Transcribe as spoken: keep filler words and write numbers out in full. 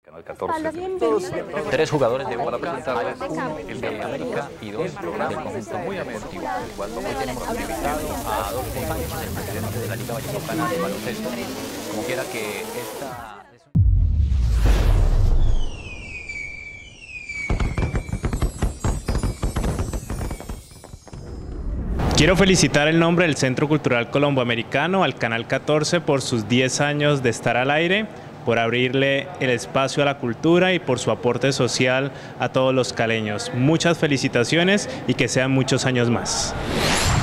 Canal catorce. Tres jugadores de Boca, uno el de América y dos del conjunto muy deportivo. Hoy tenemos como invitado a Adolfo Sánchez, el presidente de la Liga Vallecaucana de Baloncesto. Como quiera que esta... Quiero felicitar el nombre del Centro Cultural Colomboamericano, al Canal catorce, por sus diez años de estar al aire, por abrirle el espacio a la cultura y por su aporte social a todos los caleños. Muchas felicitaciones y que sean muchos años más.